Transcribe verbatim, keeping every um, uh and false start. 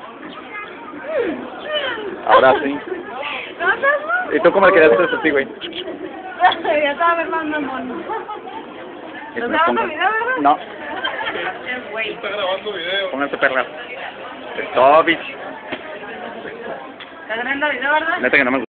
Ahora sí. ¿Y tú cómo le querías hacer eso a ti, güey? Ya estaba grabando mono. ¿Estás grabando video, verdad? No. Güey. Está grabando video. Pónganse perras. Stop it. ¿Estás grabando video, verdad? Neta que no me